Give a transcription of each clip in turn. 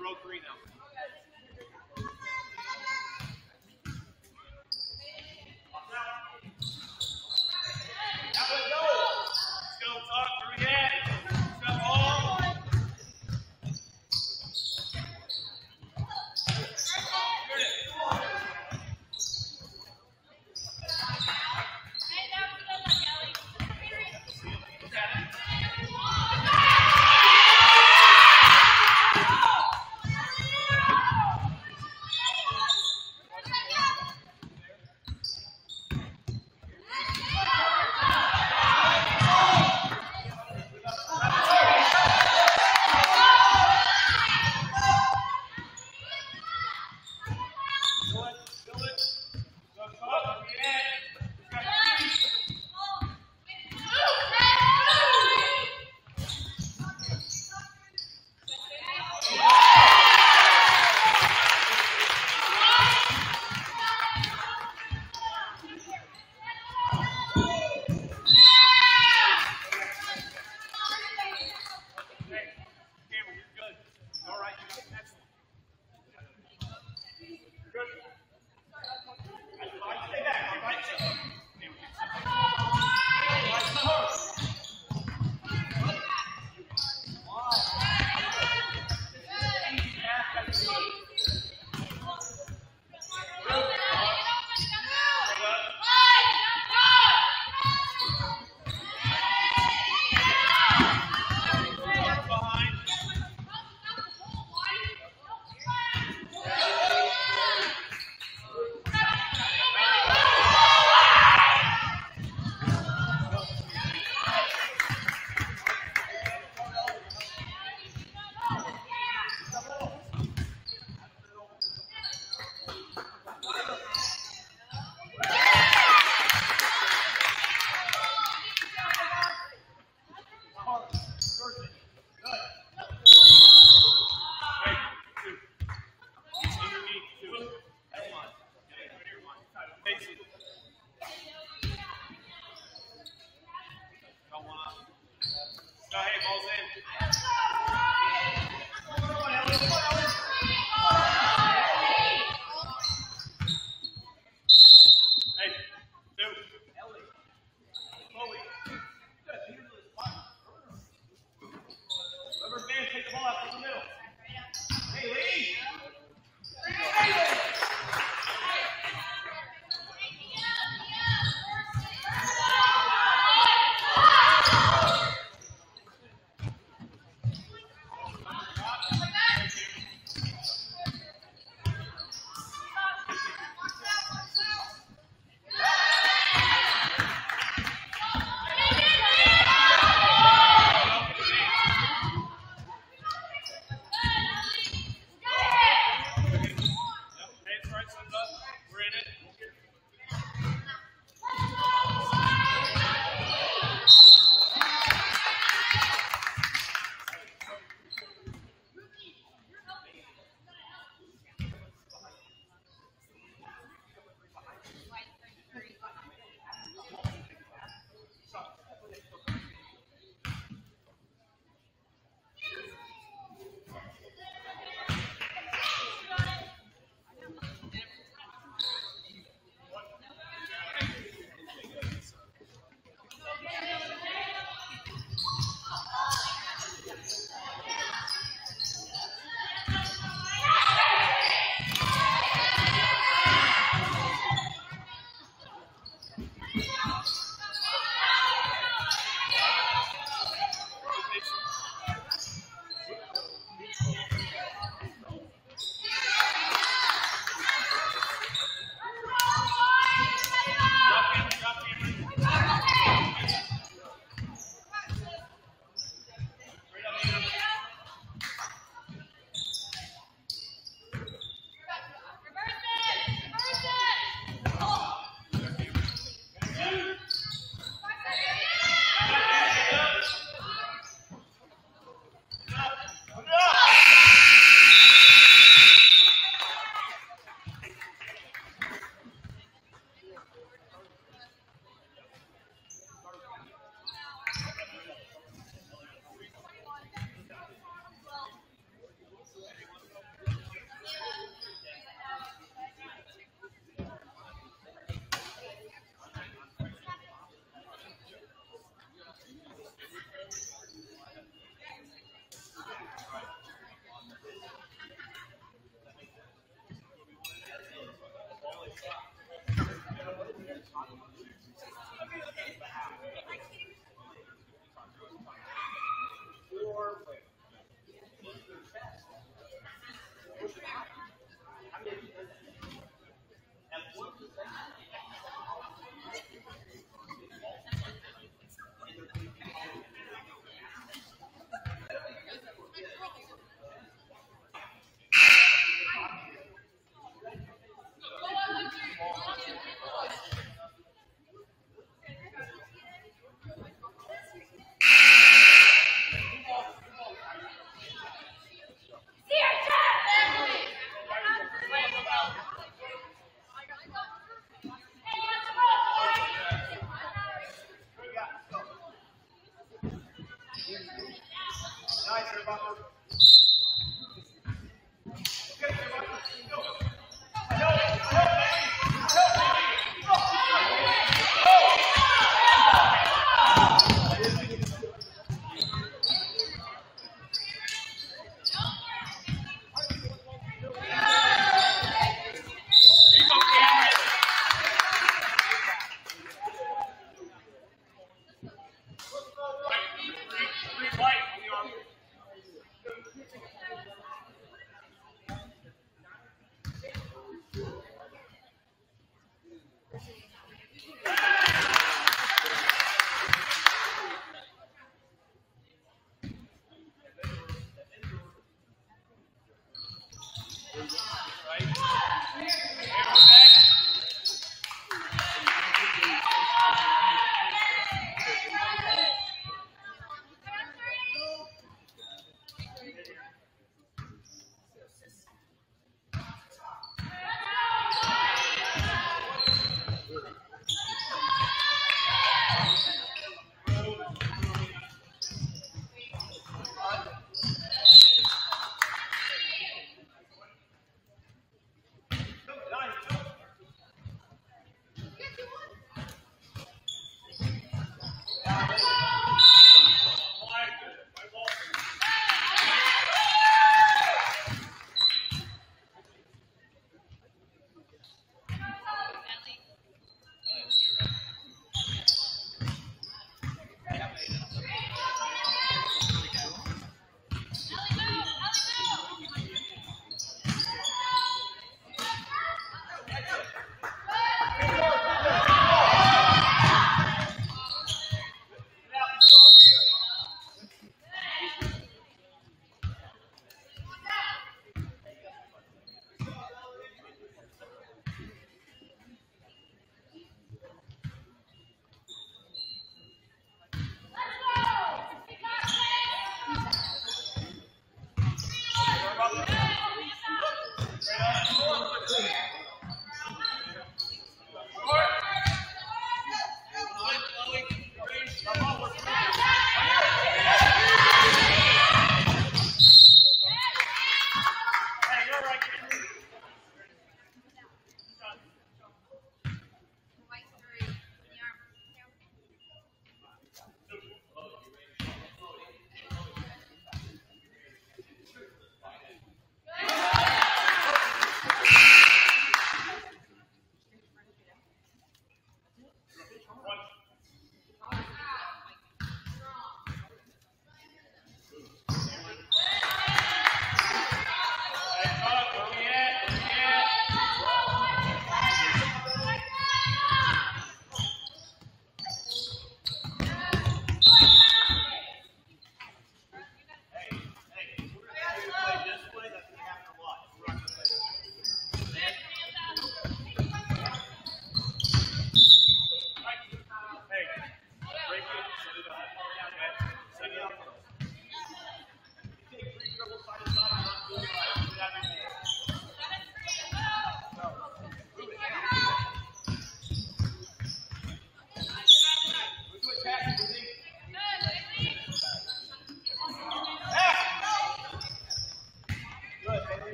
row 3 now.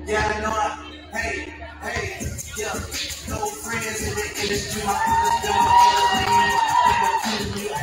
Yeah, I know. Hey, yeah. No friends in the industry. My brothers doing the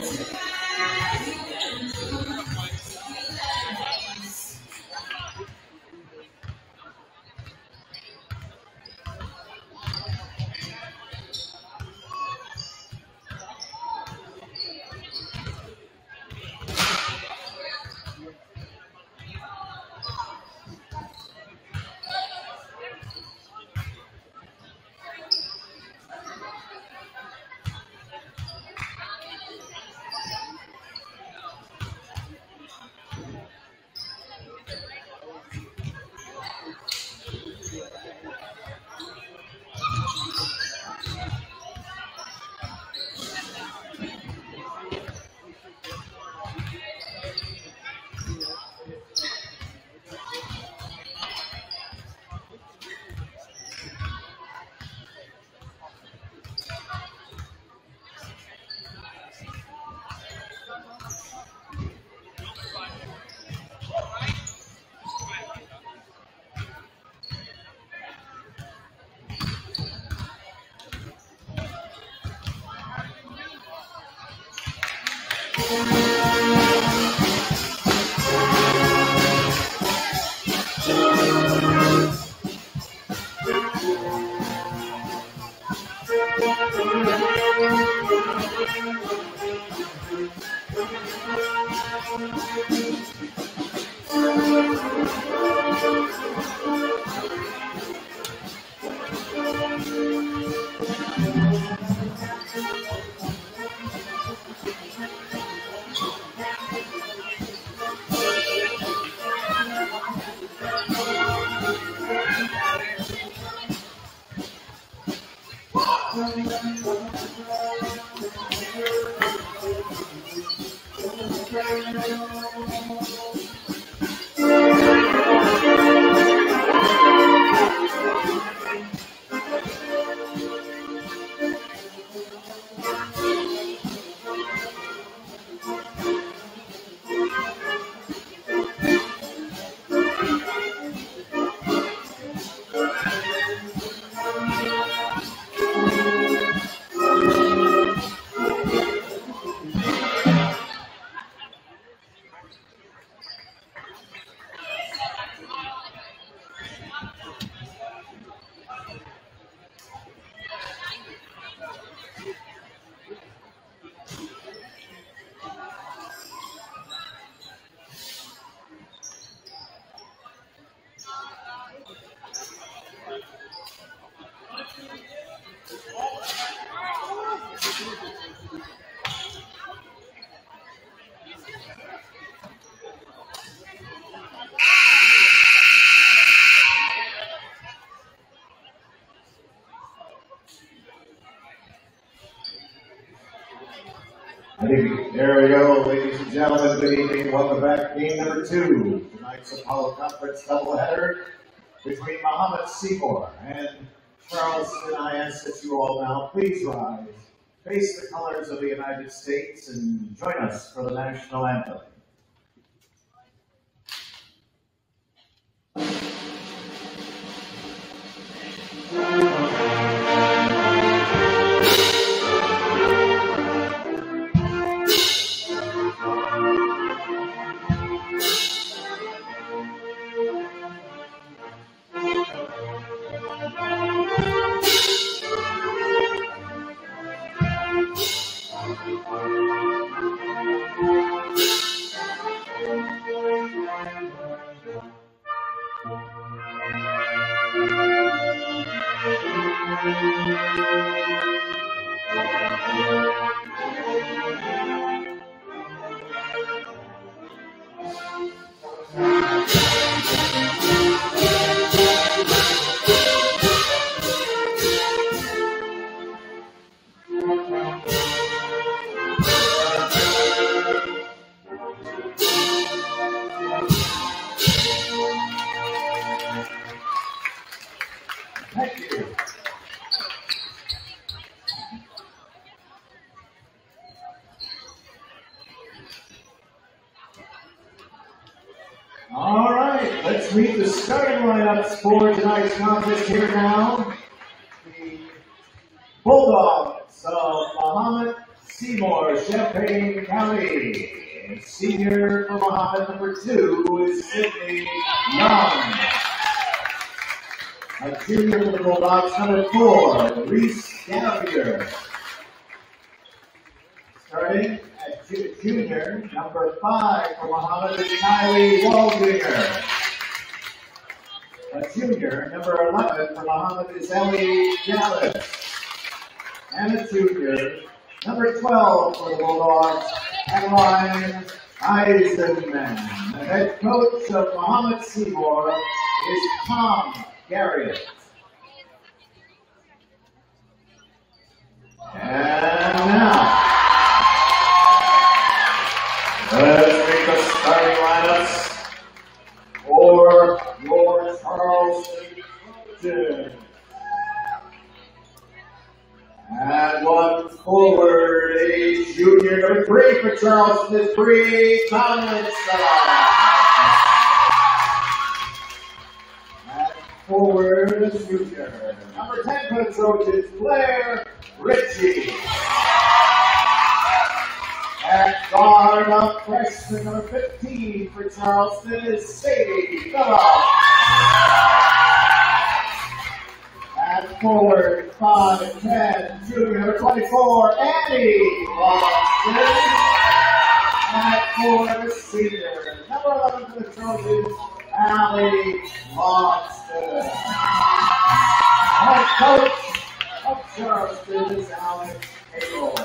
There we go, ladies and gentlemen. Good evening. Welcome back. Game number 2. Tonight's Apollo Conference doubleheader between Mahomet-Seymour and Charleston. I ask that you all now please rise, face the colors of the United States, and join us for the national anthem. All right, let's meet the starting lineups for tonight's contest here now. The Bulldogs of Mahomet-Seymour, Champaign County. Senior for Mahomet, number 2 is Sydney Young. A junior for the Bulldogs, number 4, Reese Gallagher. Starting at junior, number 5 for Mahomet is Kylie Waldinger. A junior, number 11 for Mahomet is Ellie Dallas. And a junior, number 12 for the Bulldogs, Adeline Eisenman. The head coach of Mahomet-Seymour is Tom Garrett. And now, let's make the starting lineups for your Charleston Trojans. And one forward, a junior, number 3 for Charleston is Bree Tomlinson. And forward, a junior, number 10 for the Trojans, Blair Ritchie. At guard, a freshman, number 15 for Charleston is Sadie Phillips. At forward, 5'10", junior, number 24, Annie Lawson. At forward, senior, number 11 for the Trojans, Allie Lawson. Head coach of Charleston is Alex Hagel.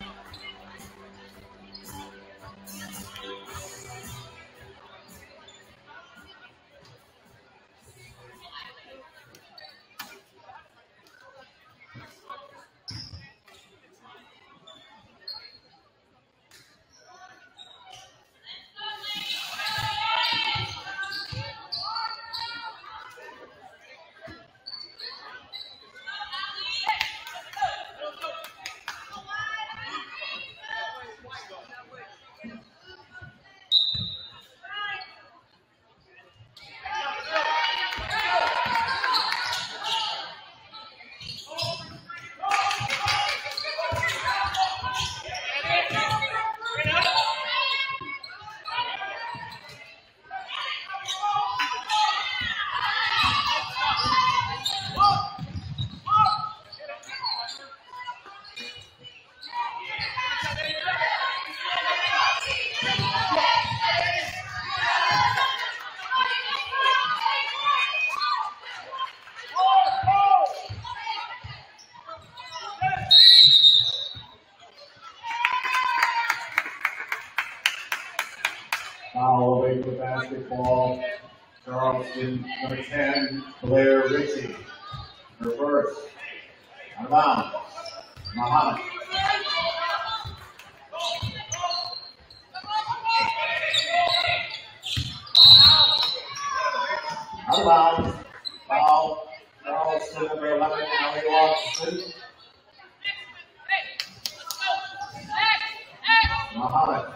Foul away for basketball. Charleston, number 10, Blair Ritchie. Reverse. Out of bounds. Mahomet. Out of bounds. Foul. Charleston, number 11, Allie Lawson. Mahomet.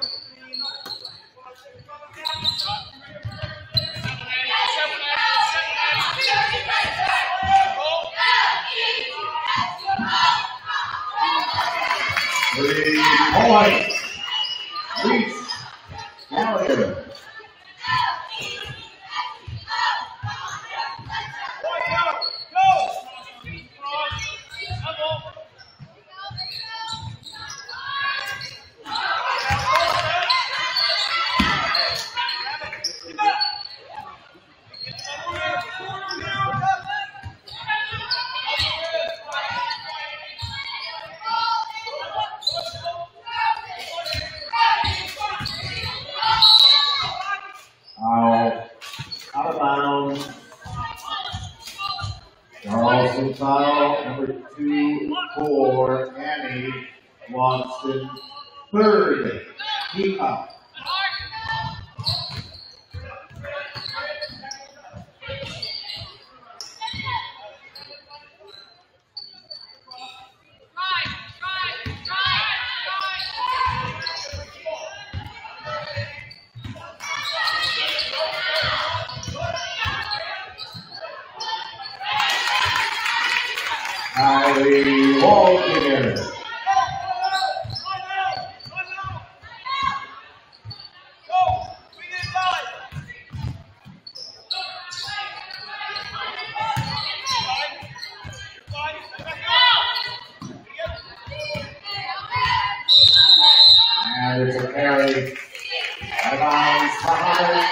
Three-point. Reese Gallagher. Out of bounds. Charleston foul, number 2 for Annie Lawson. Third, keep up. Kylie Waldinger. carry. Out of bounds, Mahomet.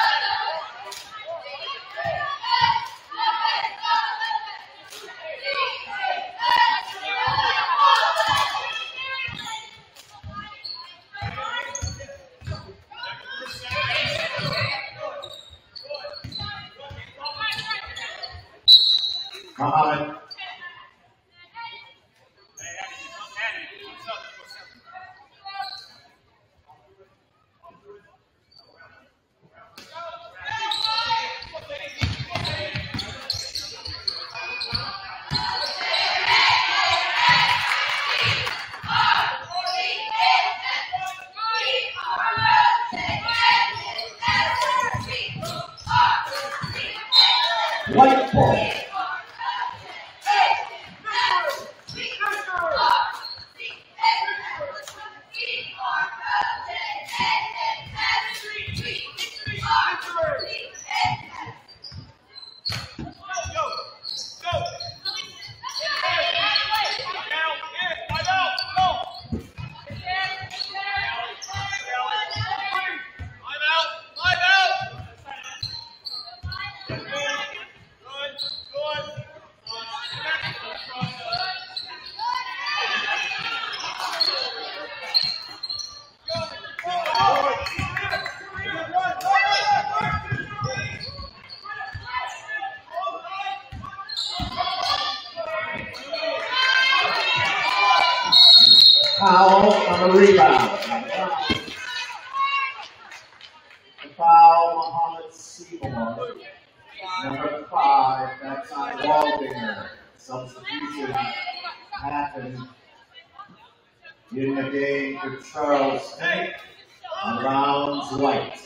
Mahomet. White ball. Foul on the rebound. The foul, Mahomet-Seymour. Number 5, that's on Waldinger. Substitution happened in the game for Charleston. Rounds White.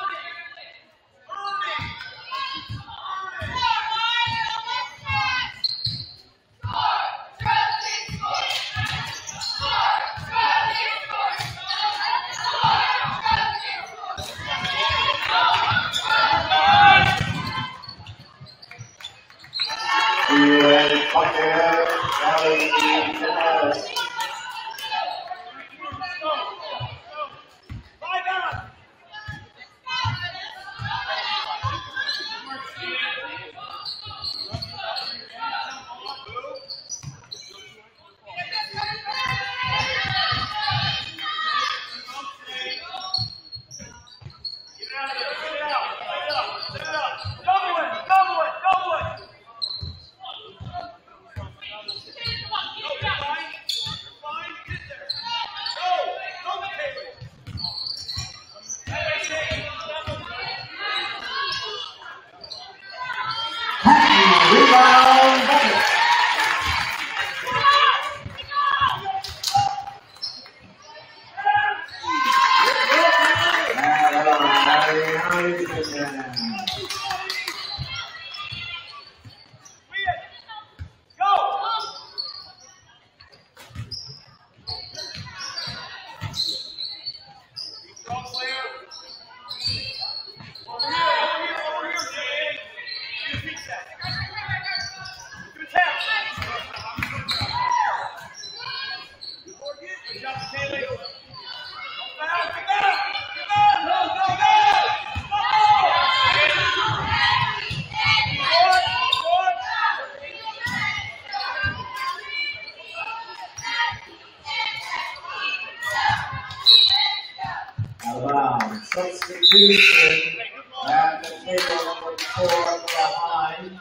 Substitution at the table number 4 behind.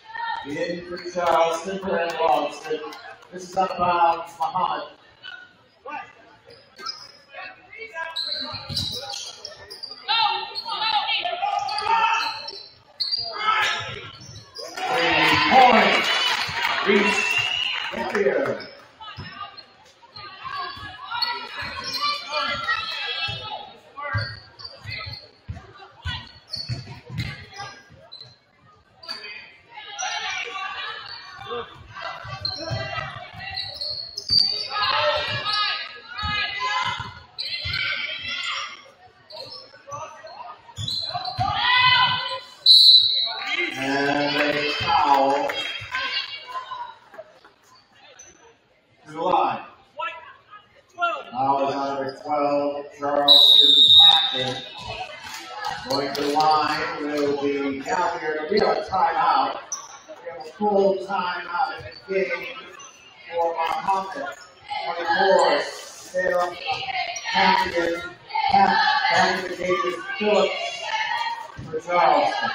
In for Charleston for Charleston. This is out of bounds, Mahomet. Reese Carrier. Foul is on number 12, Charleston Packard. Going to the line will be Gallagher. We have a timeout. We have a full timeout in the game for Mahomet. 24, Sarah Packard. Back to the game is Phillips for Charleston.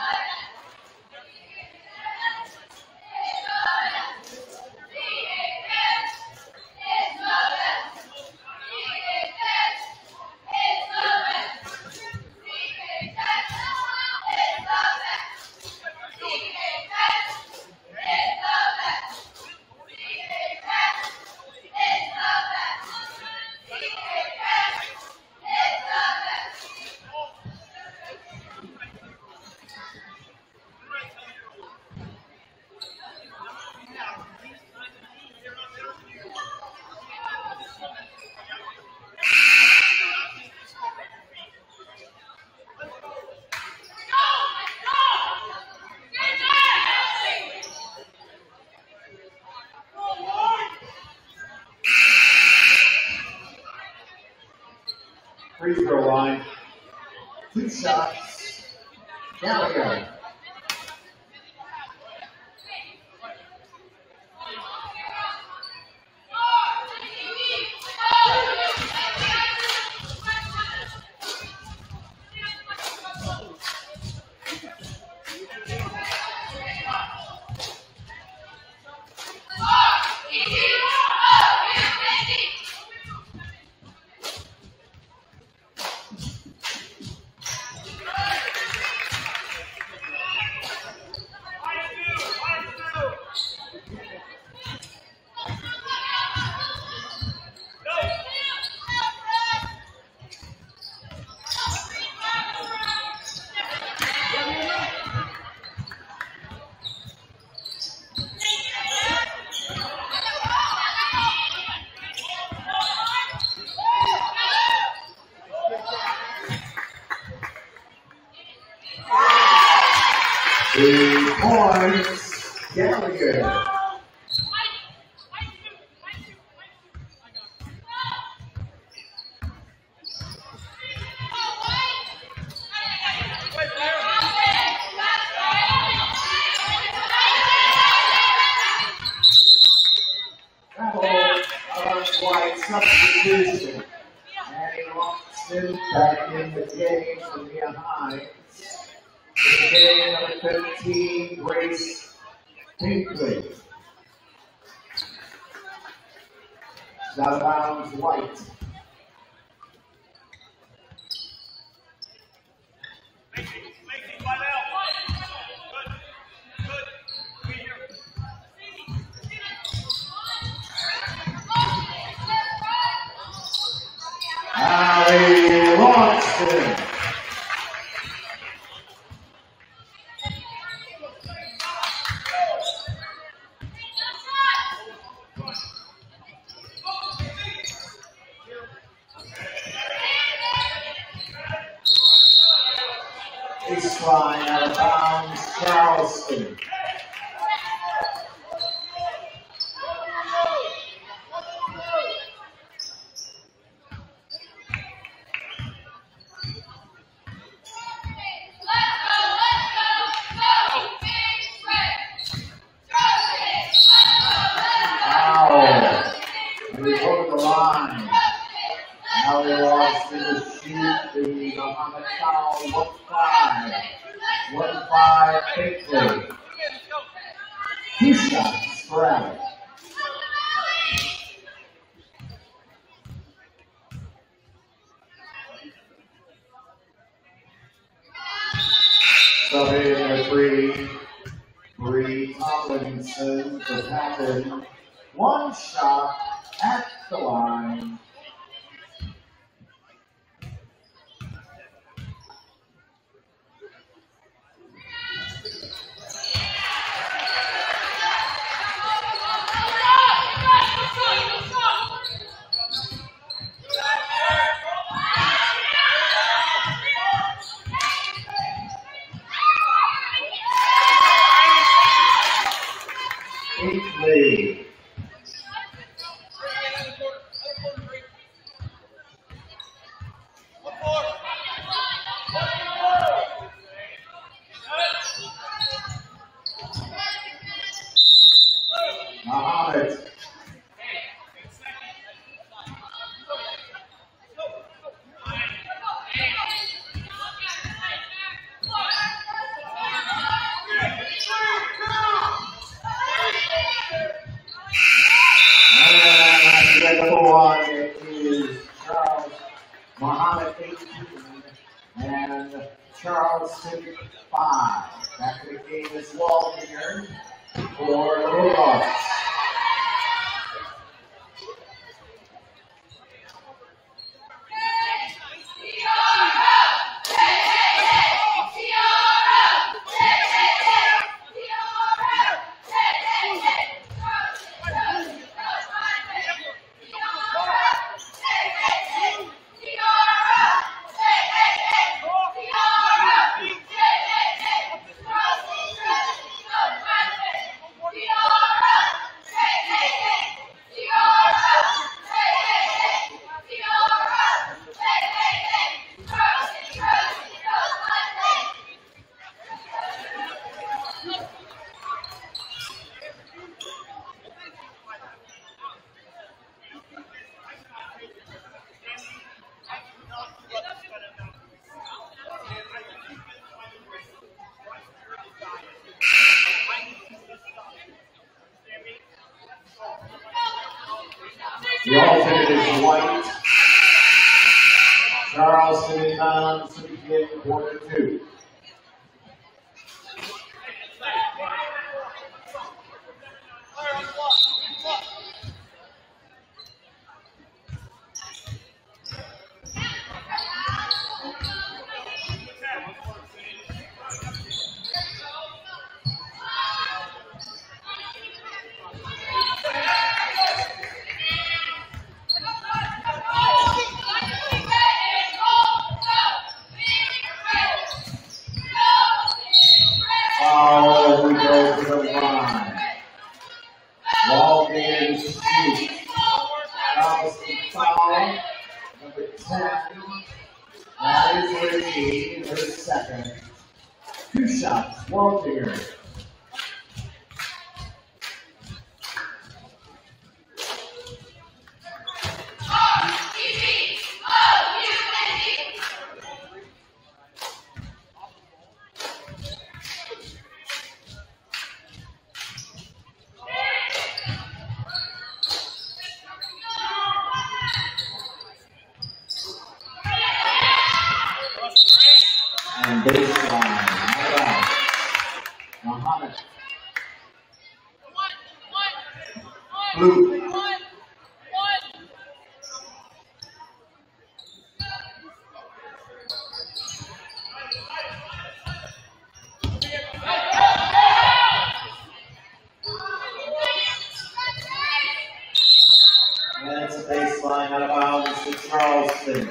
Free throw line. 2 shots. Gallagher. Gallagher. White substitution. Adding Austin back in the game from behind. In the game, number 15, Grace Pinkley. Out of bounds, White. Allie Lawson. Baseline out of bounds, Charleston. Mahomet-Seymour, 1-5 Pinkley. 2 shots for Allen. Subbing in Bree Tomlinson for Packard. 1 shot at the line. Mahomet. And number one is Charles Mahomet-Seymour and Charleston 5. Back to the game is Waldinger for the Bulldogs. The alternate is White. Charleston inbounds to begin quarter 2. Oh, we go to the line. Waldinger shoots. Charleston foul. Number 10. That is Ricky in her second. 2 shots, Waldinger. And baseline. All right. Mahomet. Blue. That's a baseline out of bounds to Charleston.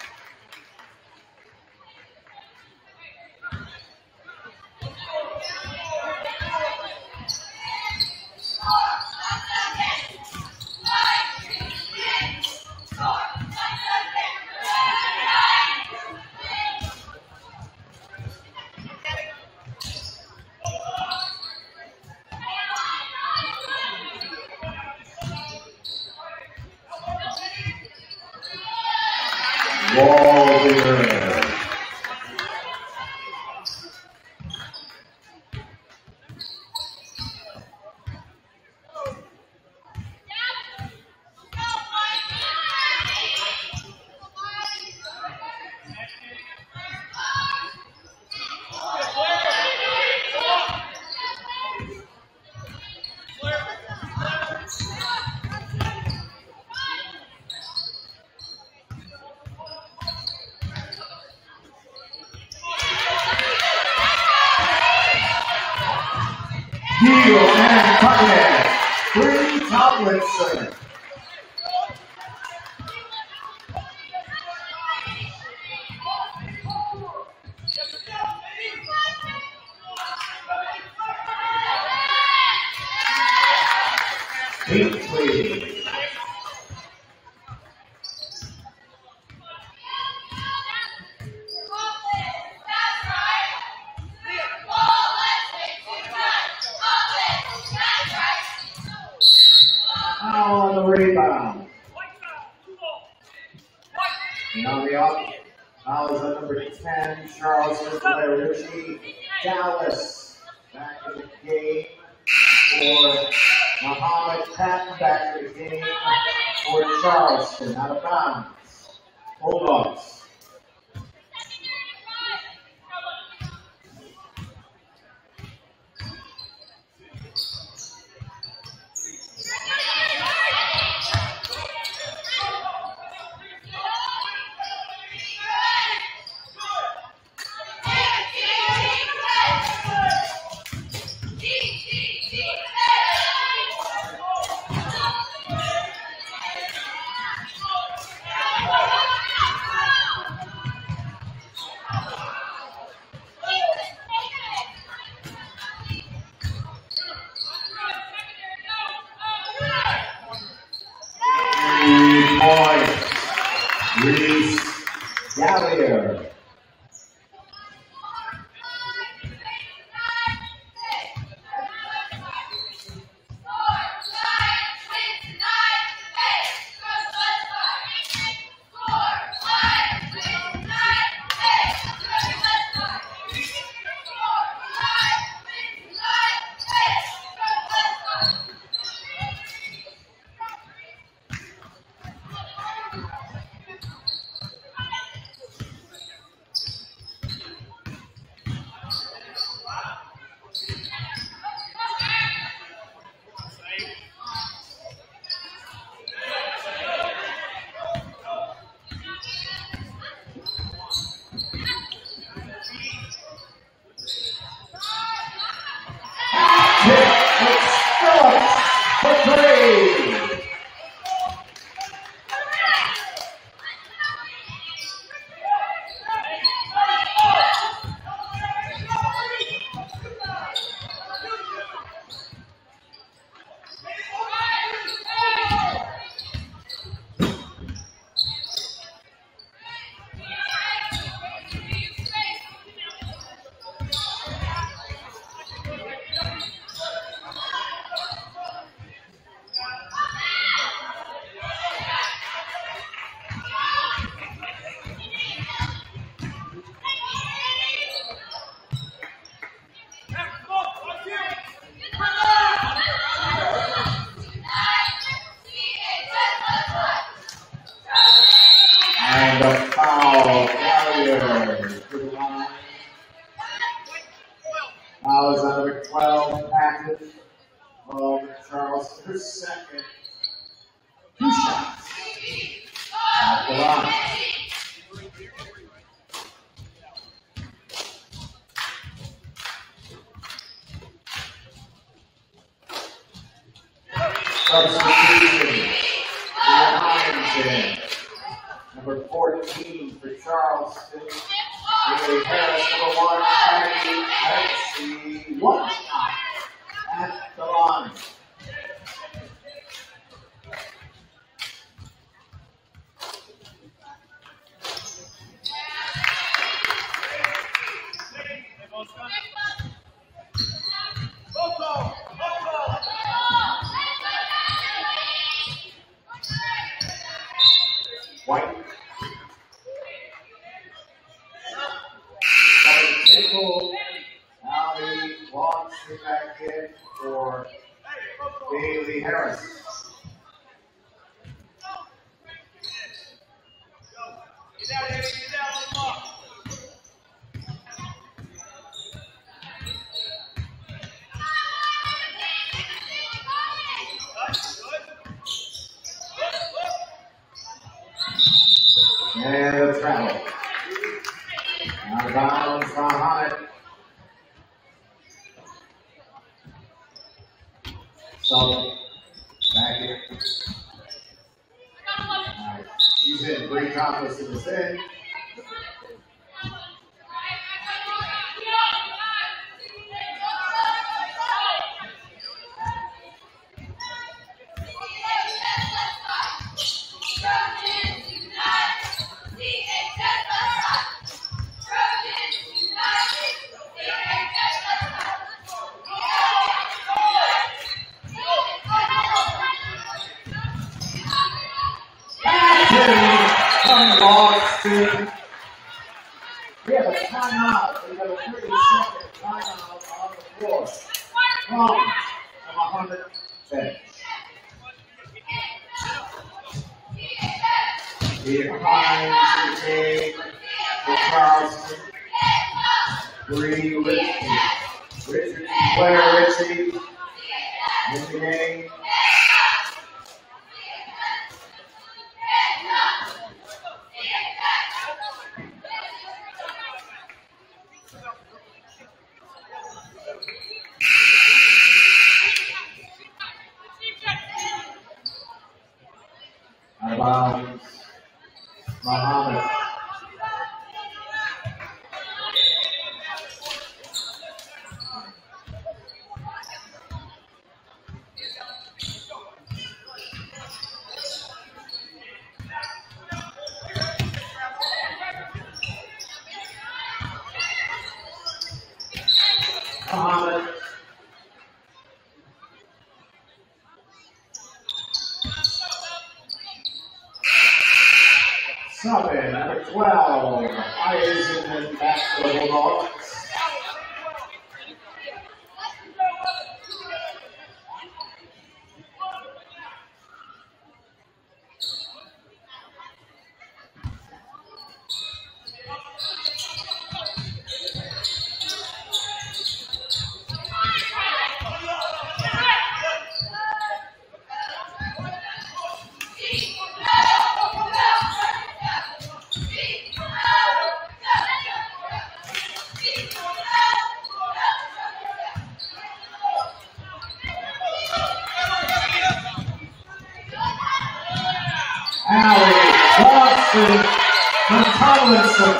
Waldinger. Deal and Bucket. Bree Tomlinson. Hinkley. And on the off, foul is on number 10, Charleston player Richie Dallas. Back in the game for Mahomet Patton. Back in the game for Charleston. Out of bounds. Bulldogs. Second. 2 shots. At the line. Substitution. Number 14 for Charleston. Haley Harris, number 1. Aggie, 1 shot at the line. White. Allie walks it back in for Haley Harris. And the travel. Out of bounds, Mahomet. So, back in. She's in. Bree Thomas is in. Charleston. We have a timeout. We have a 30-second timeout on the floor. From the Mahomet bench. Behind the game for Charleston. Bree Richie, Blair Richie in the game. Out of bounds, Mahomet. Mahomet. Subbing, number 12, Eisenman back to the Bulldogs. From Tomlinson.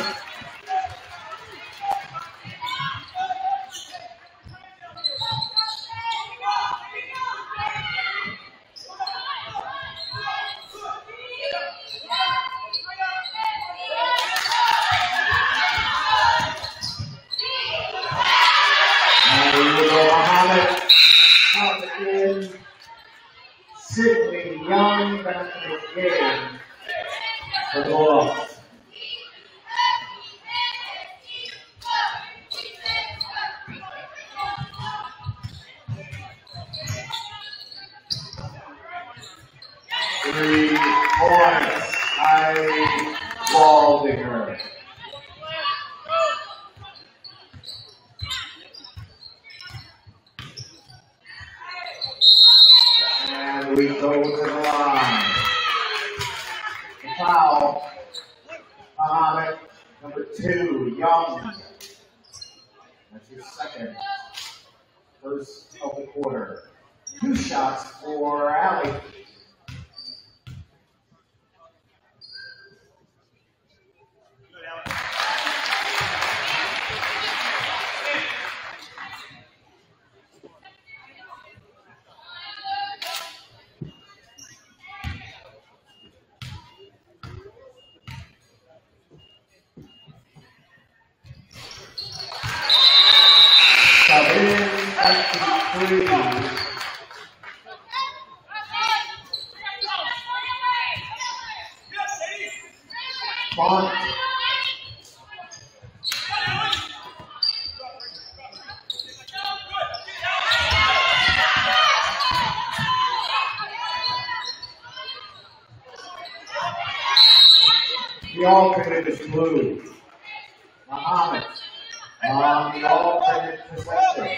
Mahomet up in. Sydney Young back in the game for the Bulldogs. Three points. Waldinger. And we go to the line. The foul. Mahomet, number 2, Young. That's your second. First of the quarter. 2 shots for Allie. The alternate is blue. Mahomet on the alternate possession.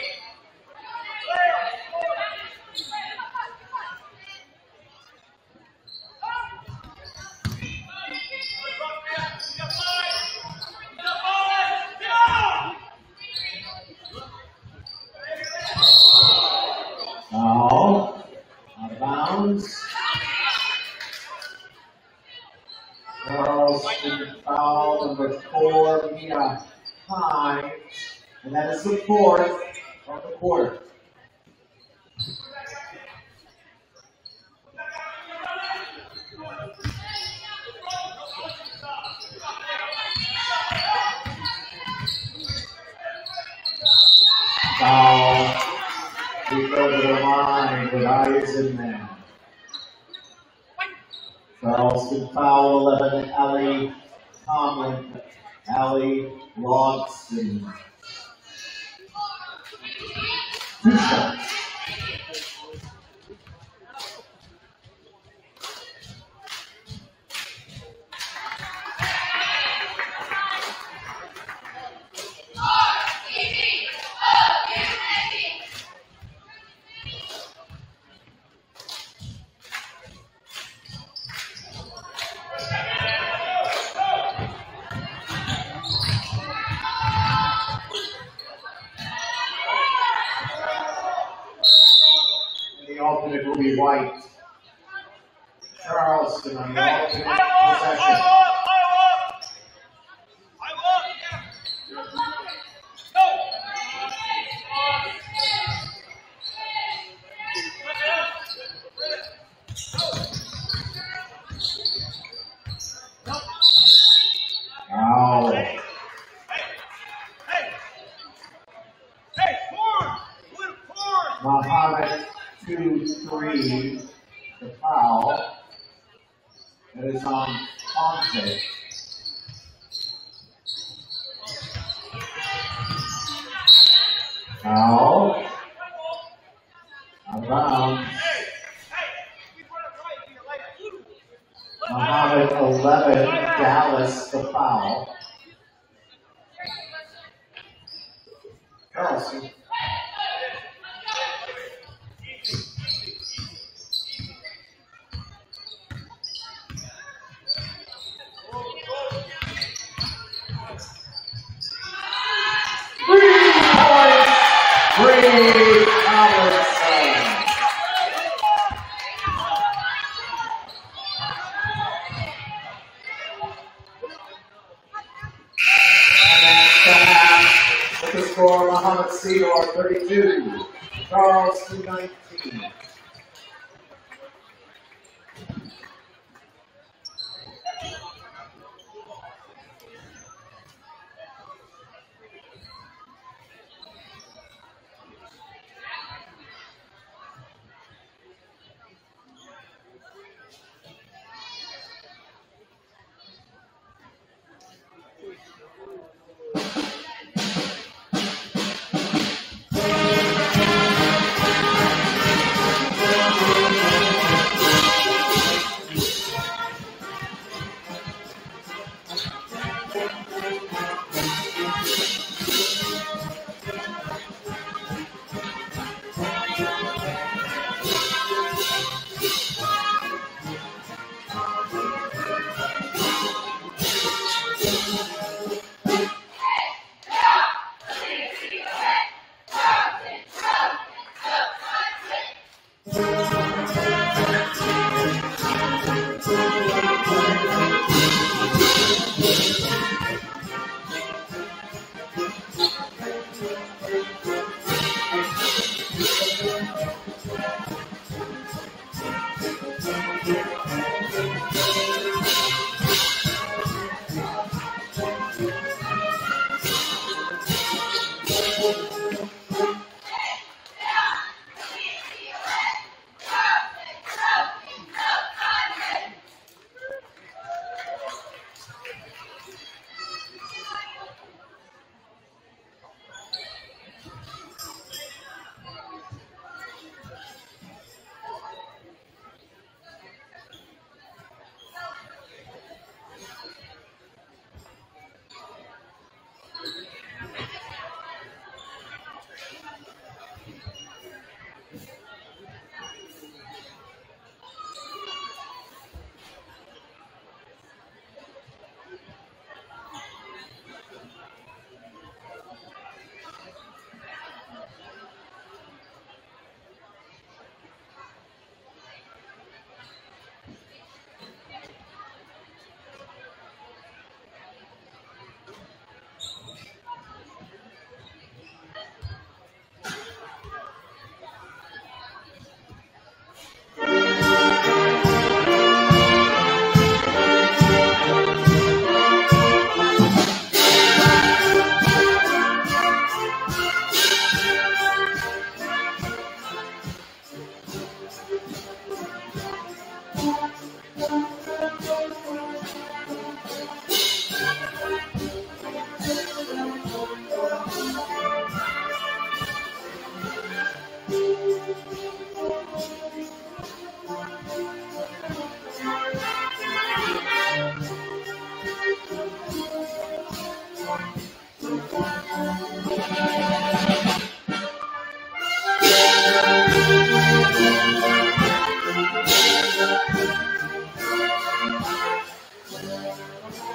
Now, out of bounds. Charleston foul number 4, Mia Hines, and that is the 4th of the quarter. Foul. We go to the line with Eisenman. Charleston Charleston foul 11, Allie Tomlin. Allie Logston. 2 shots. The alternate will be White. Charleston on the alternate possession. Foul. Mahomet 2-3, the foul. That is on Ponce. Foul. Around. Mahomet 11, Dallas the foul. Charleston. With the score, Mahomet-Seymour 32, Charleston 19.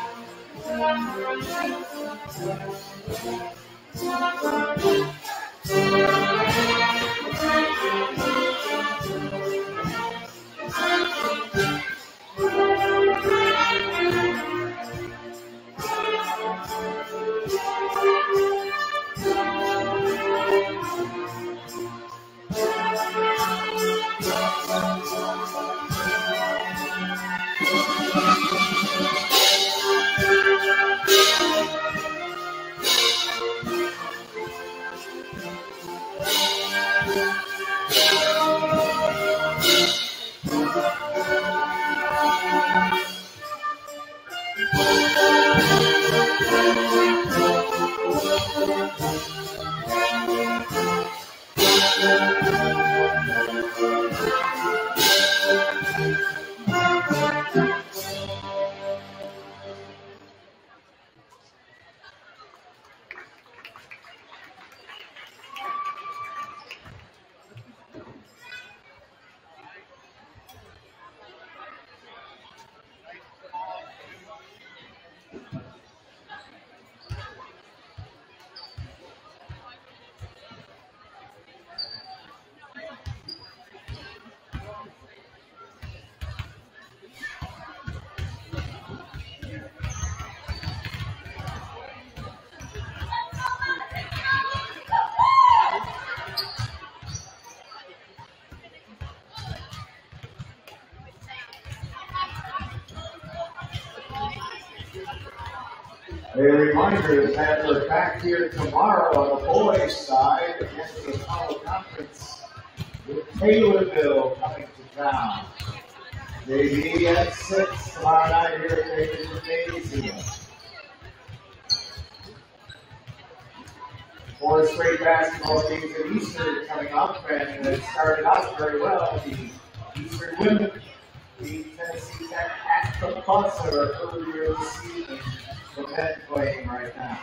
A reminder that we're back here tomorrow on the boys' side against the Apollo Conference with Taylorville coming to town. JV at 6 tomorrow night here at the Gymnasium. 4 straight basketball games in Eastern coming up, and it started out very well. The Eastern women beat Tennessee Tech at the buzzer earlier this season. The men playing right now.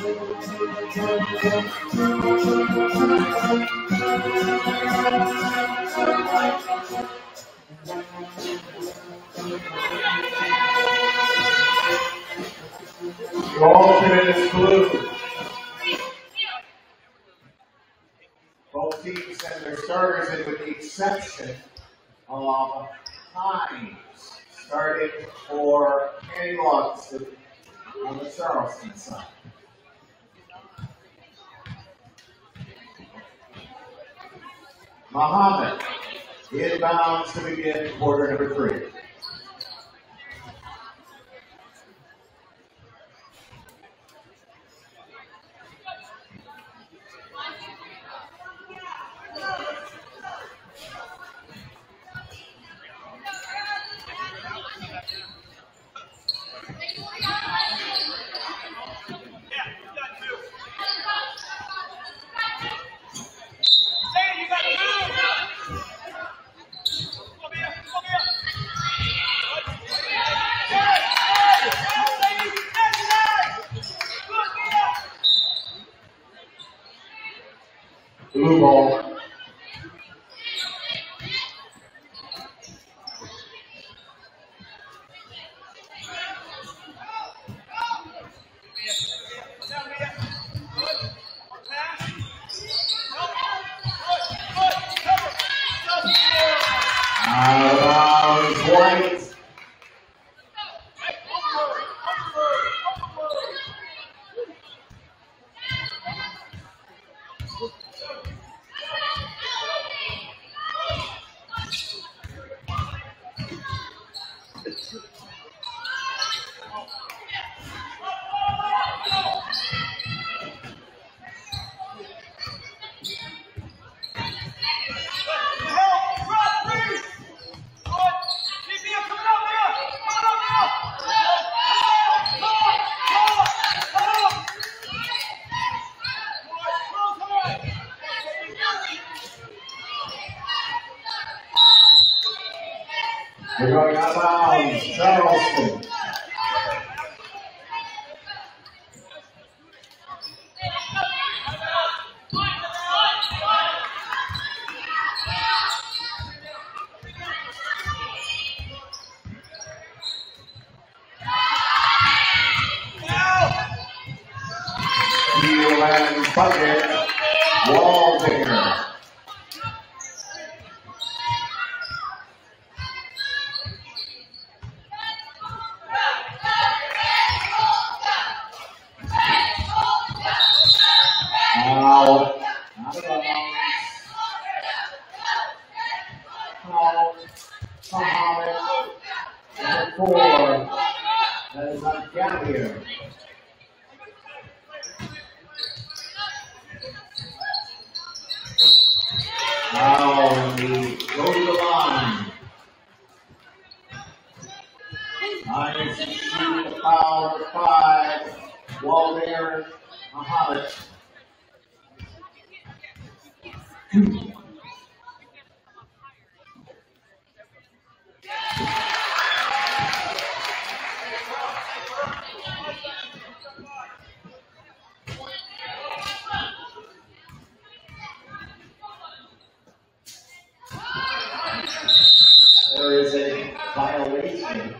The alternate is blue. Both teams send their starters in with the exception of Hines, starting for Kenny Logston on the Charleston side. Mahomet inbounds to begin quarter number 3. Blue ball. White. They're going out of bounds. Charleston. Steal and bucket. Waldinger. Mahomet, number 4, that is on Gallagher. Now we go to the line. Hines shooting the foul number 5, Waldinger, Mahomet. There is a violation.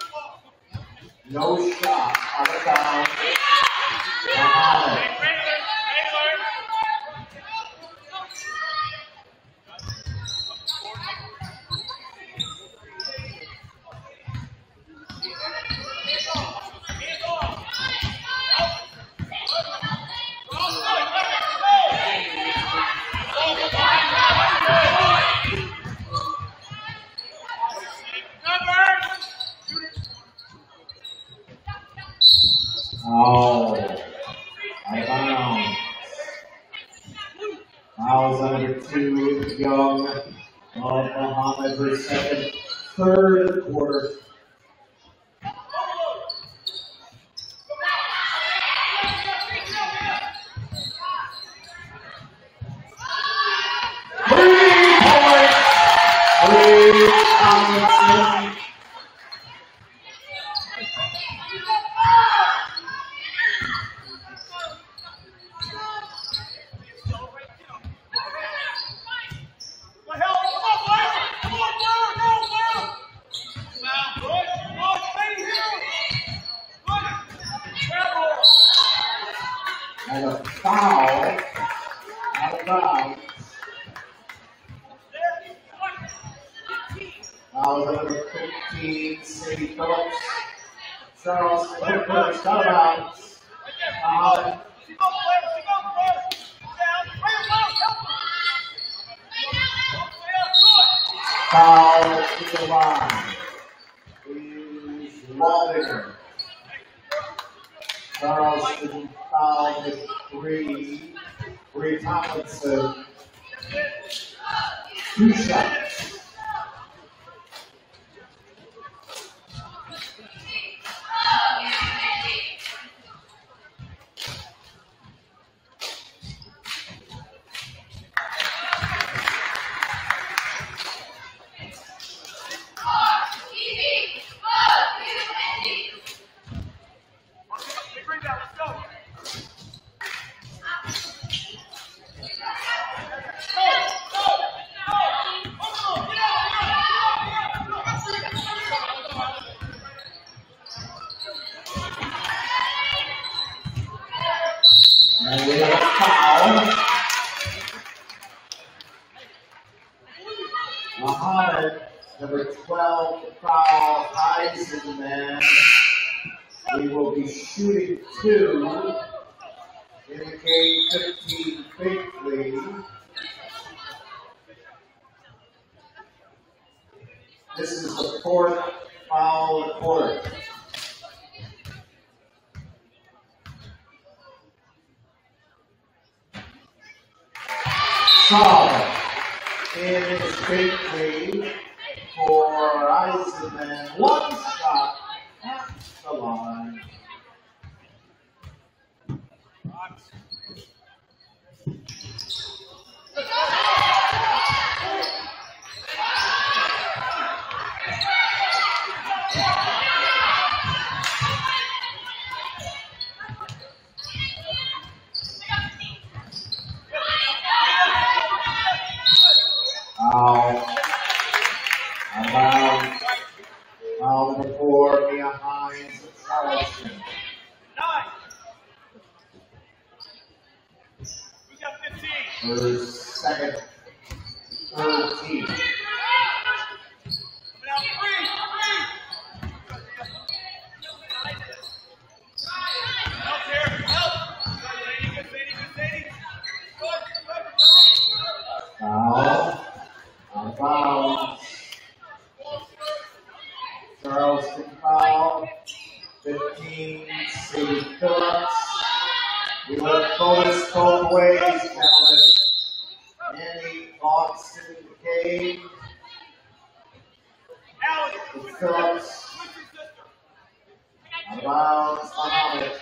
No shot out of bounds. Mahomet. Oh, out of bounds. Fouls under 2, Young of Mahomet, her second, third of the quarter. And a foul out of bounds. Foul number 15, Sadie Phillips. Charleston Hookers out of bounds. Foul to the line is Waldinger. Charleston fouled with three. Bree Tomlinson, 2 shots. And we have a foul. Mahomet, number 12, foul, Eisenman. We will be shooting 2. Indicate 15 quickly. This is the 4th foul of the quarter. Solid. And it is quickly for Eisenman. 1 shot at the line. Foul number 4, Mia Hines of Charleston. 9. We got 15. Her second, third team. Now 3. Help here, help. Good, Sadie. Foul. Out of bounds. Charleston foul. 15, Sadie Phillips. We look bonus both ways, gentlemen. Any thoughts in the game? Alex, Phillips. Out of bounds, Mahomet.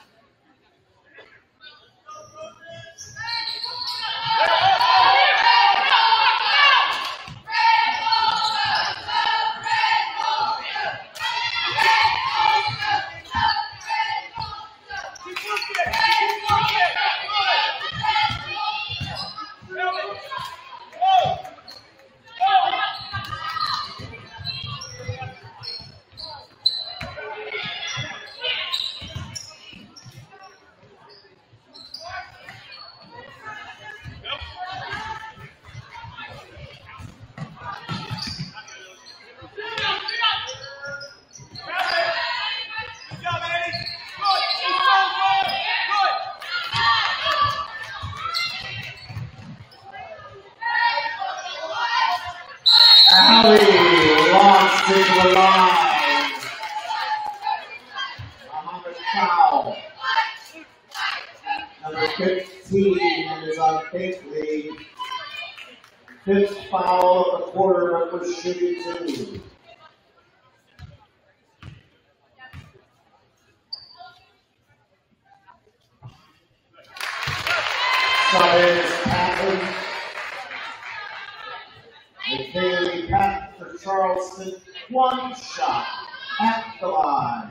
Alley launched into the line. Mahomet foul. Number 15 is on Pinkley. 5th foul of the quarter, number shooting 2. So is Patton. McKaylee Patton for Charleston. 1 shot at the line.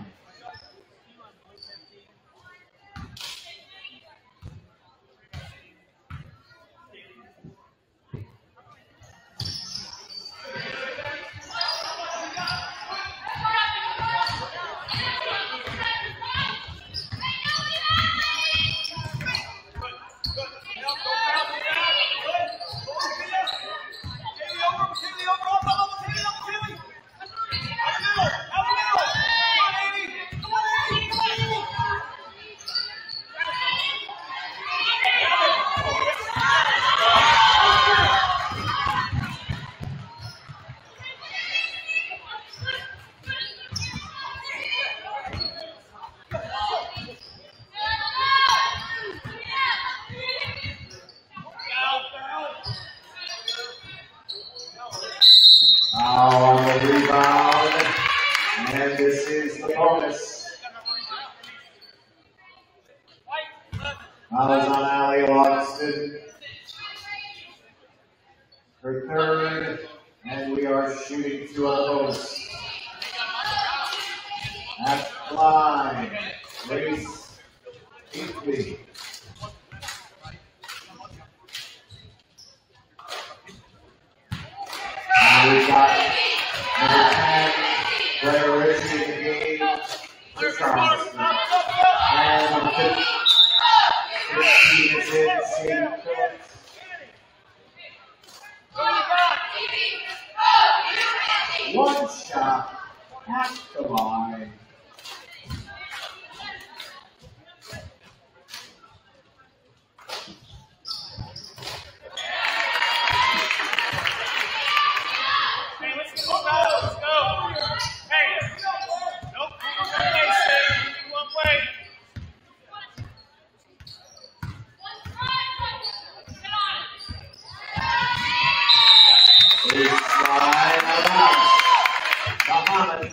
Foul on the rebound. And this is the bonus. Fouls on Allie Logston. Her third. And we are shooting to a bonus. At the line. Grace Hinkley. And we've got number 10, Blair Ritchie in the game for Charleston. And number 15 is in Sadie Phillips. One shot at the line. Mahomet.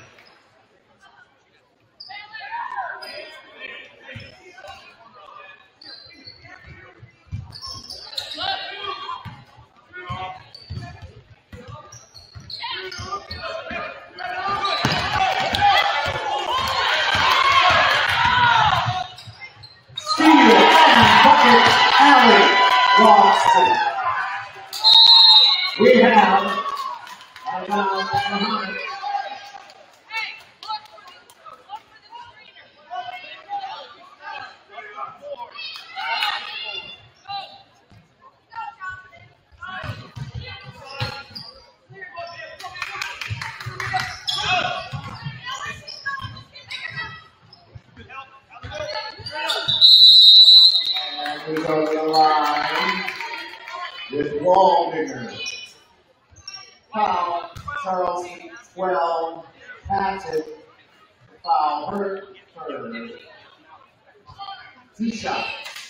Steal and bucket, Allie Logston. We have Mahomet. We go to the line with Waldinger. Foul, Charleston 12, Patrick, foul, her third. T-shot.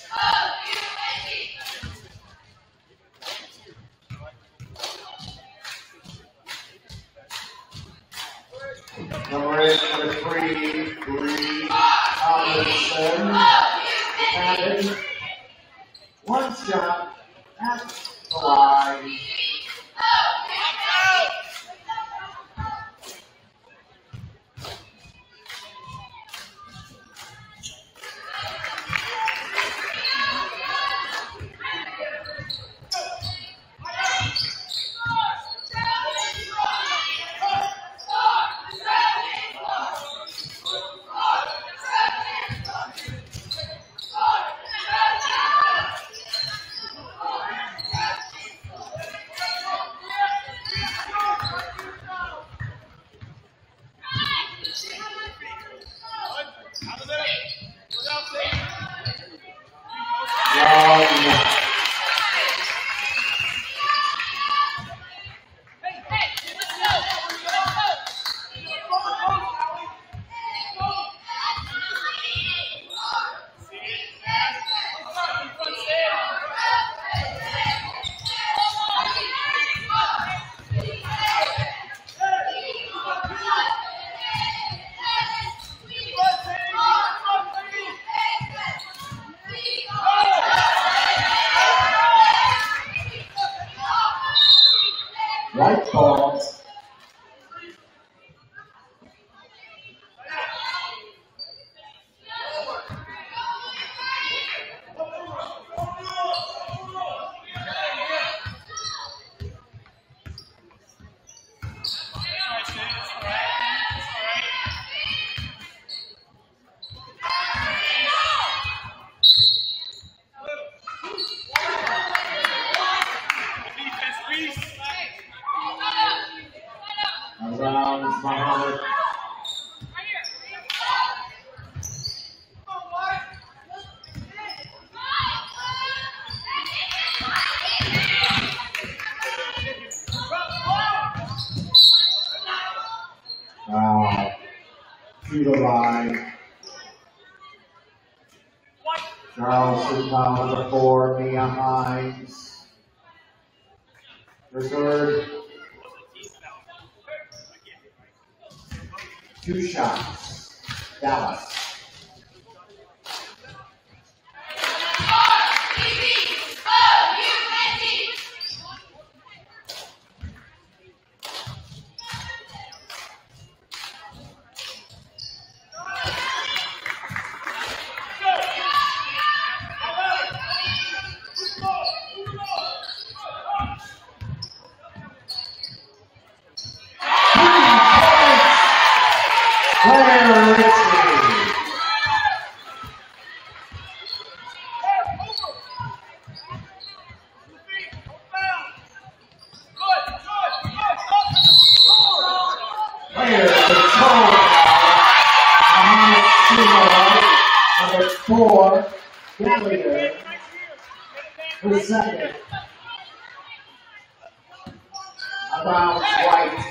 Number 3, Bree Tomlinson. Added. One shot at the line. White ball. Around is Mahomet. To the line. Charleston foul number 4, Mia Hines. Her third. 2 shots. Dallas. Number 4, Gallagher, for second. Around White.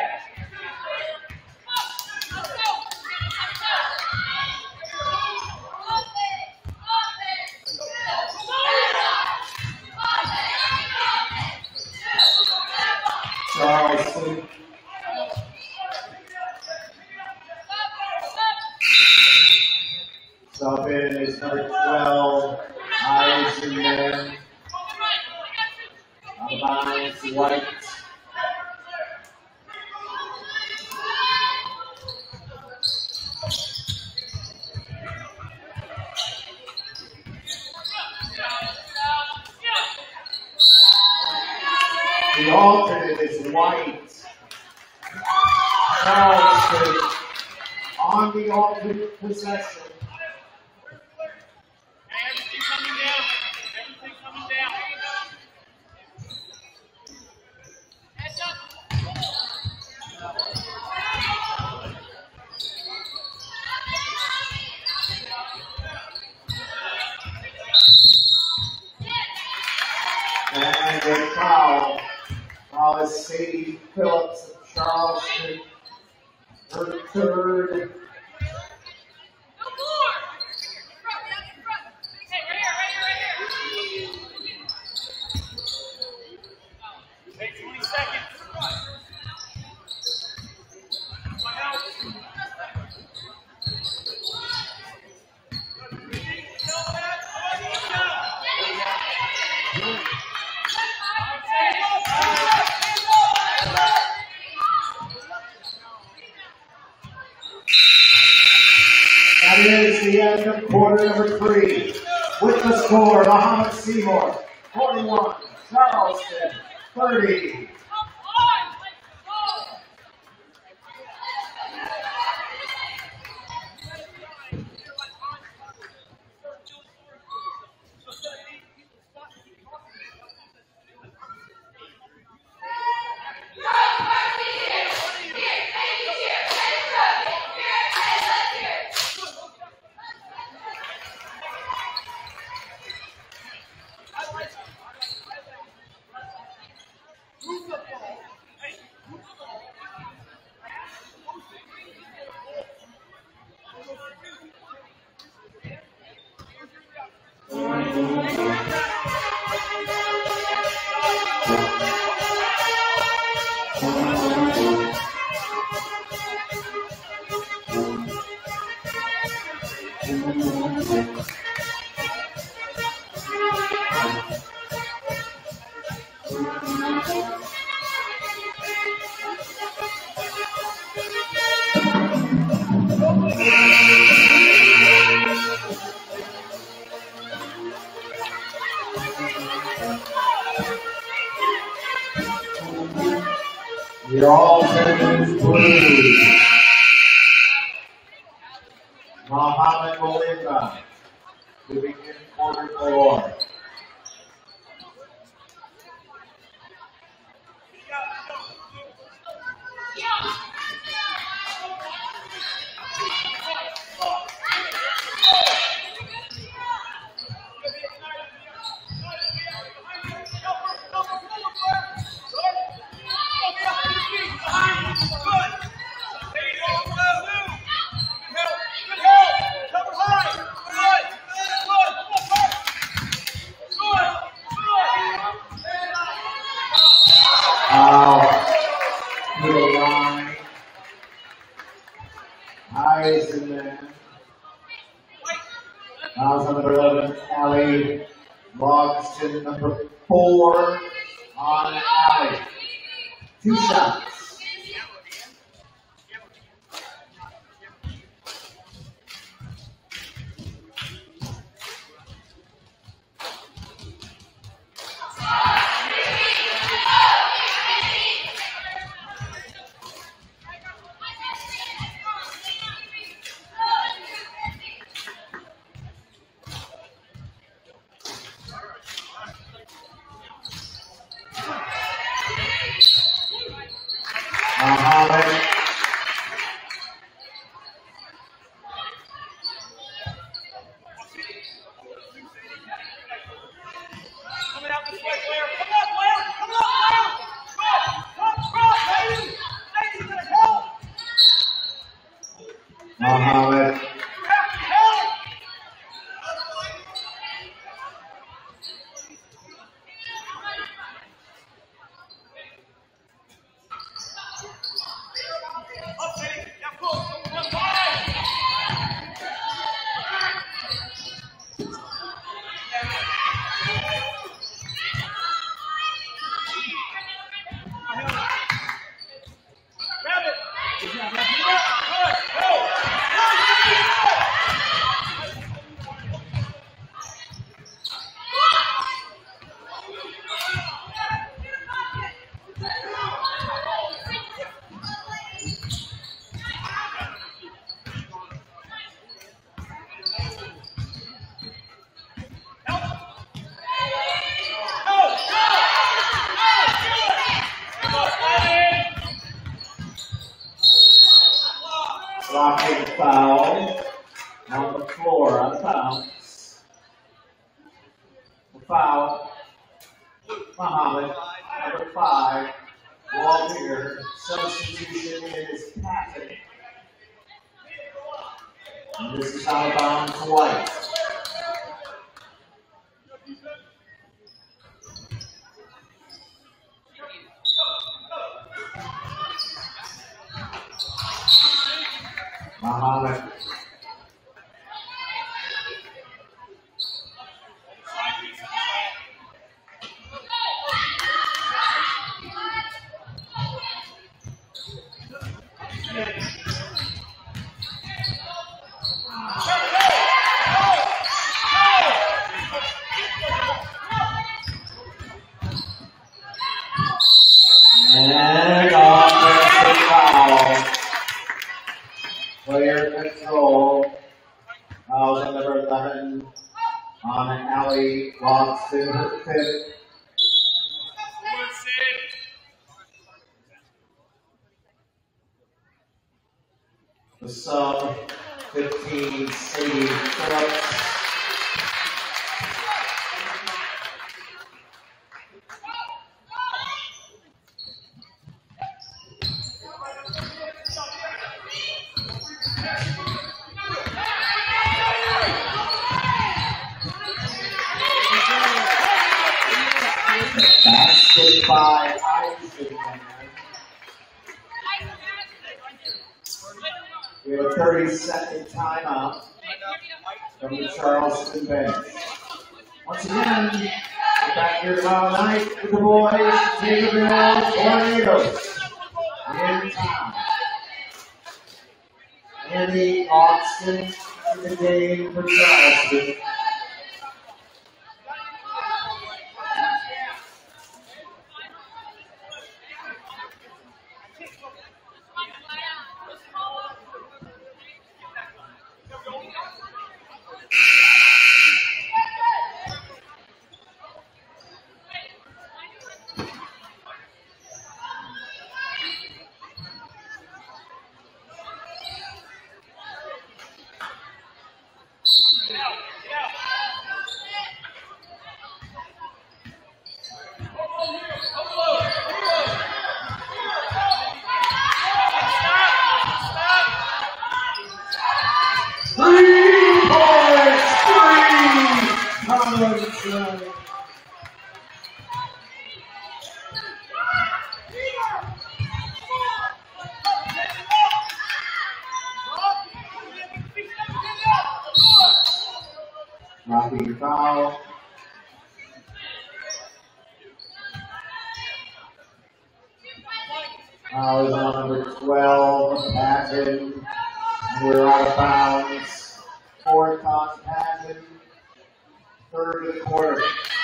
Charleston. Sub in is number 12, Eisenman. Out of bounds, White. The alternate is White. Charleston on the alternate possession. Everything coming down. Everything coming down. Heads up. And a foul. Foul is Sadie Phillips of Charleston. Her third. Take 20 seconds. That is the end of quarter number 3. With the score, Mahomet-Seymour 41, Charleston 30. You're all turning blue. Mahomet-Seymour to begin quarter 4. Logston, number 4 on alley. 2 shots. Mahomet. Coming out this way, Blair. Come on, Blair. Come on, Blair. Cross, baby. Baby's gonna help. Mahomet. Help. Up, baby. Yeah, pull. One wide. Grab it. Good job. Good. Go. Blocking foul on the floor, out of bounds. The foul, Mahomet, number 5, Walter. Substitution is happening. And this is out of bounds twice. Mahomet. And offensive foul. Player control. Foul on number 11 on alley. Logston, her 5th. The sub 15 City Phillips. Basket by Isaac. We have a 30-second timeout from the Charleston bench. Once again, we're back here tomorrow night with the boys, Taterville Tornadoes in town. Andy Austin in the game for Charleston. Knocking foul. Foul is on number 12, Patton. And we're out of bounds. Fourth on Patton. Third of the quarter.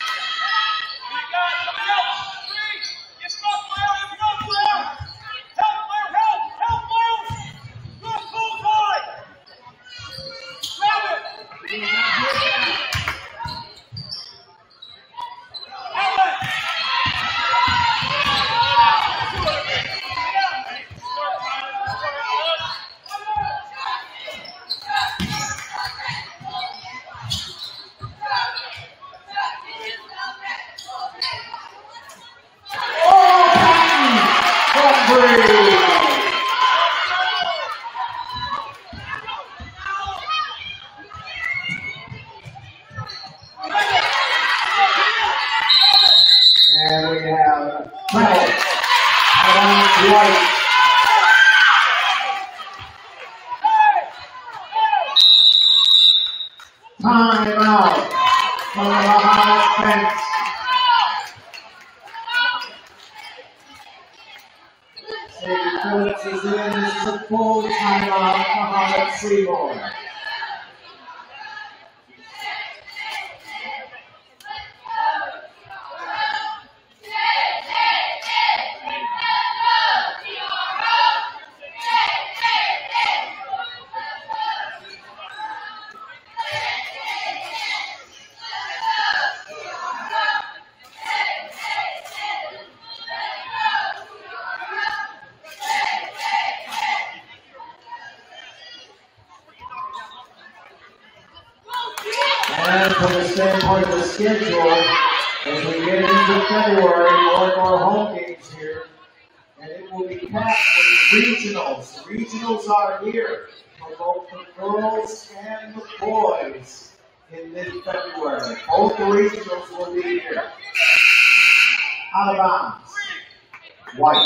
And we have White. Time out from the Mahomet bench. Safety Phillips is in. This is a full timeout, Mahomet-Seymour. And from the standpoint of the schedule, as we get into February, more and more home games here, and it will be packed with regionals. The regionals are here for both the girls and the boys in mid-February. Both the regionals will be here. Out of bounds. White.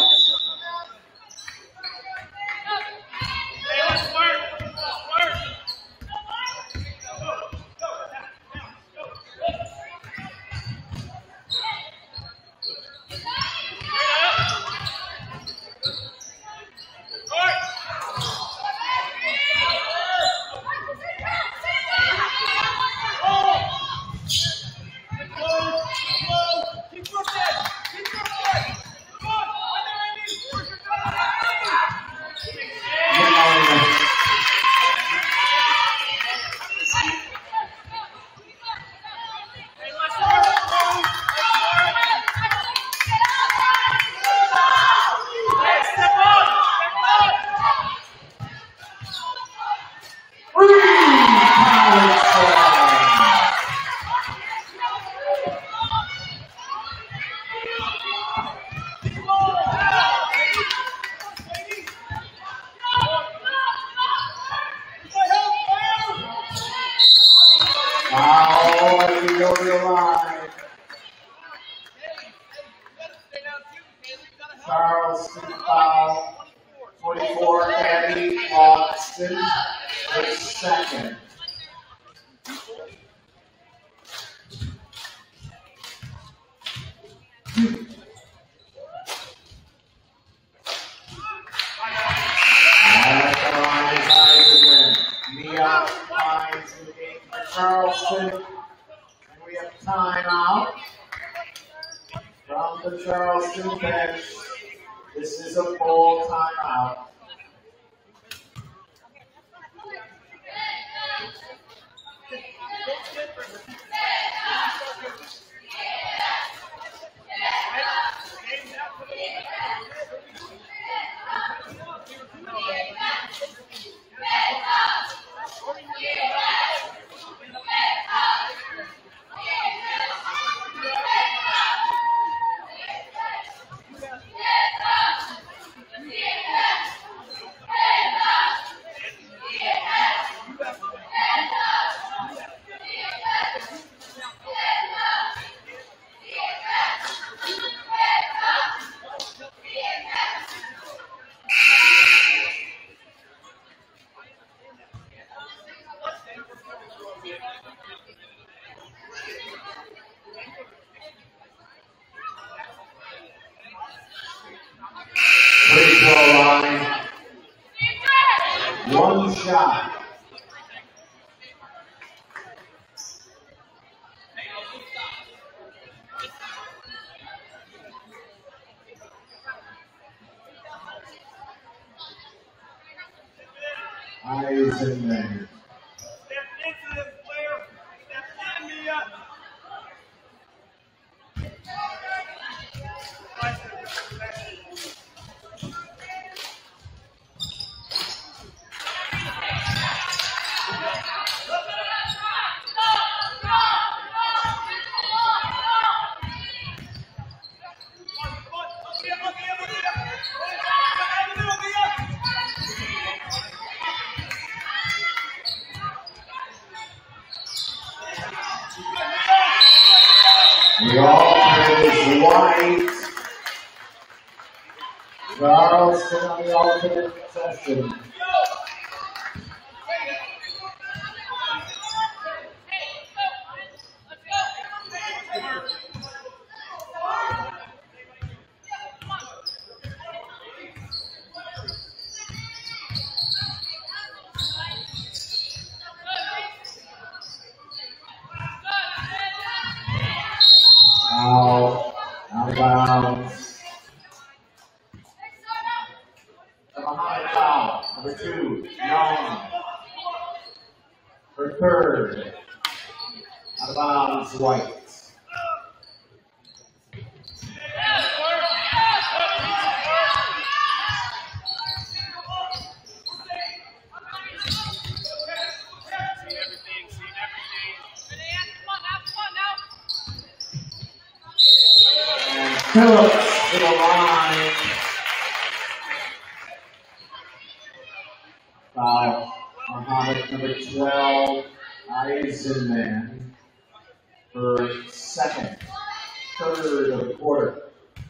Charleston foul, 24, Eddie Austin, the second. Charleston, and we have timeout from the Charleston bench. This is a full timeout. shot. Eyes in there. Step into this player. Step in me up. The alternate is white. Charleston on the alternate possession. Out of bounds. The Mahomet foul, number 2, Young. For third. Out of bounds, White. Phillips to the line. Foul. Mahomet, number 12, Eisenman for second, third of the quarter.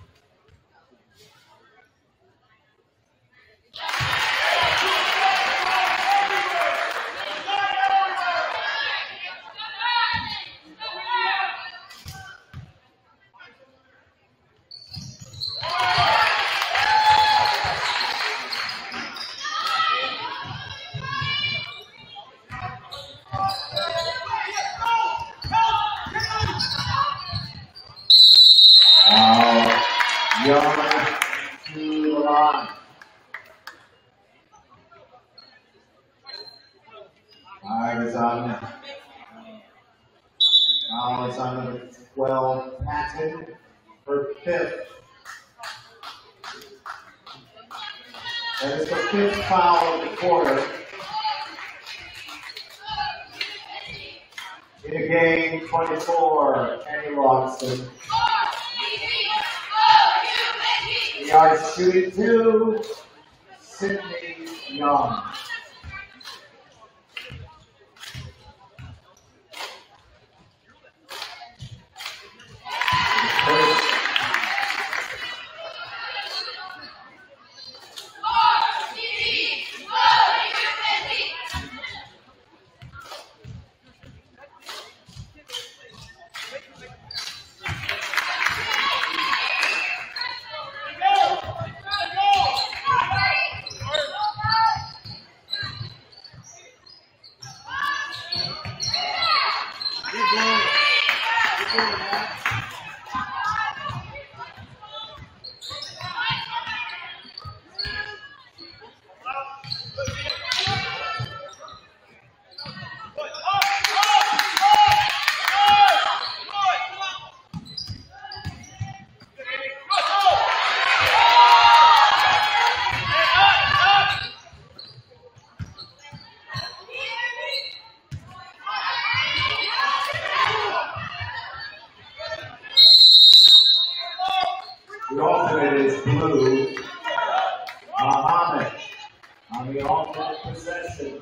Young to the line. Five is on. Now it's on number 12, Patton for fifth. That is the fifth foul of the quarter. In the game, 24, Kenny Watson. We are shooting 2, Sydney Young. The alternate is blue. Mahomet on the alternate possession.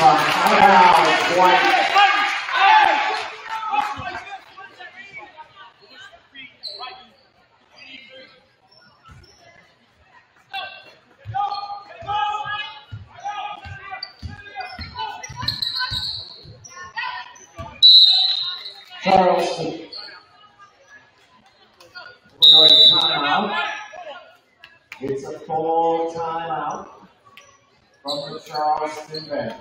timeout, White. Charleston. We're going to timeout. It's a full timeout from the Charleston bench.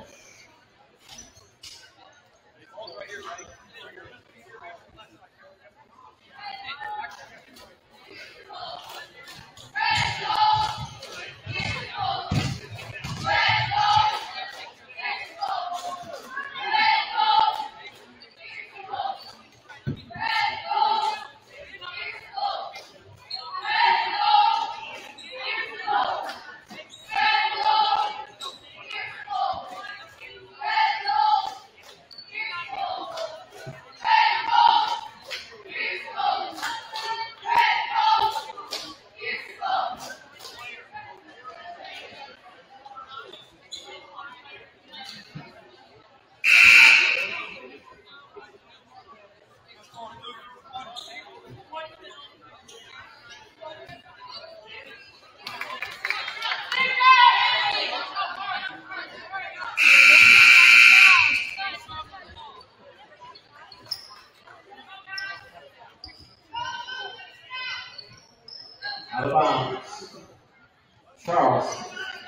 Out of bounds. Charleston.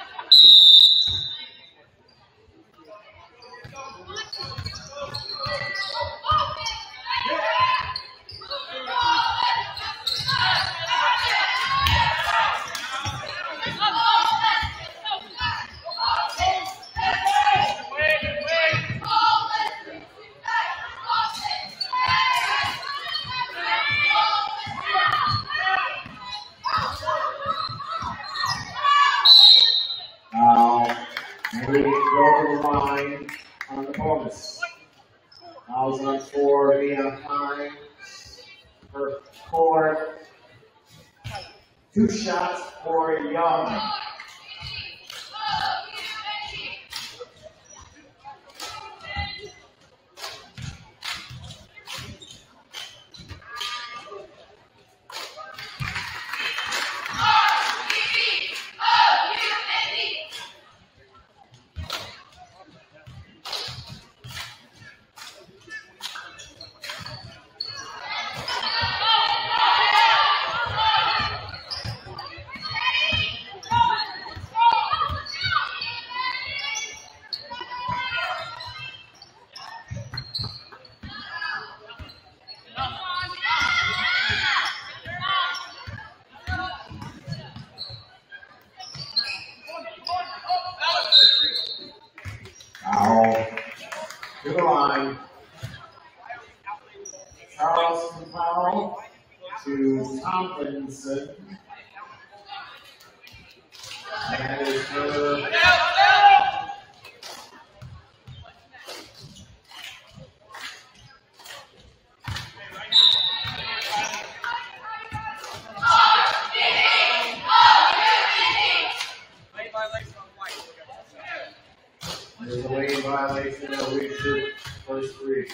And we go to the line on the bonus. Fouls on 4 via Hines for 4. 2 shots for Young. Foul to the line. Charleston foul to Tomlinson. That is for there's a lane violation that we should first free.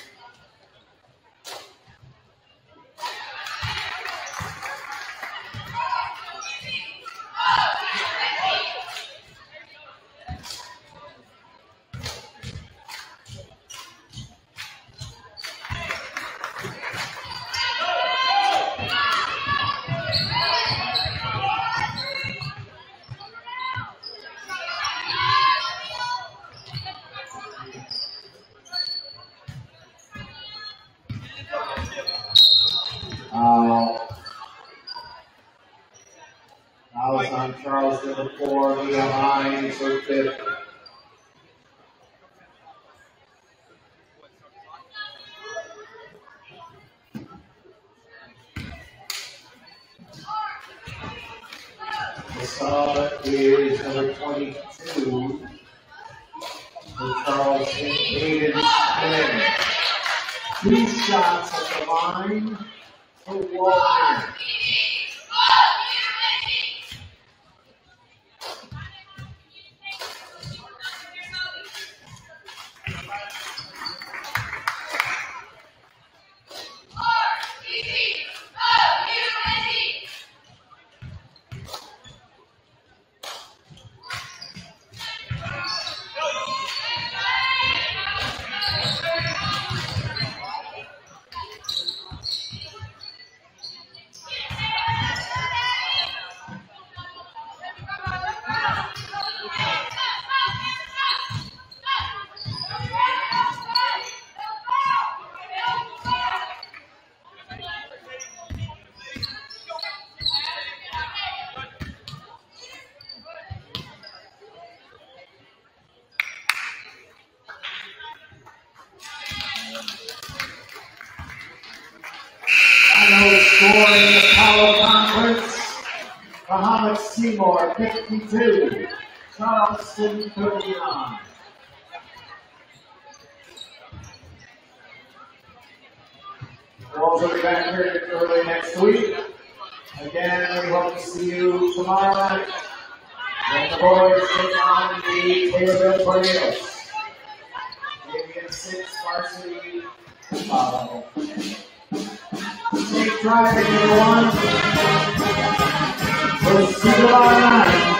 Fouls on Charleston the 4, Leah Hines for 5th. The sub is number 22 for Charleston, Aiden Smith. 2 shots at the line for Walker. Mahomet-Seymour 52, Charleston 39. Girls will be back here early next week. Again, we hope to see you tomorrow night when the boys take on the Taylorville Tornadoes. Maybe 6 Varsity follow. Safe driving, everyone. We'll see you tomorrow night.